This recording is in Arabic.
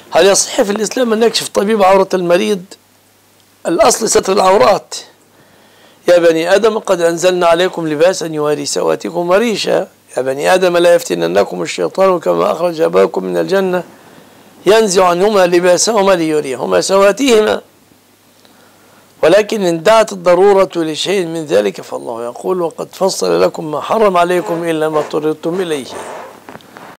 هل يصح في الإسلام أن يكشف طبيب عورة المريض؟ الأصل ستر العورات. يا بني آدم قد أنزلنا عليكم لباسا يواري سواتكم وريشا. يا بني آدم لا يفتننكم الشيطان كما أخرج أباكم من الجنة ينزع عنهما لباسهما ليريهما سواتهما. ولكن إن دعت الضرورة لشيء من ذلك فالله يقول: وقد فصل لكم ما حرم عليكم إلا ما اضطررتم إليه.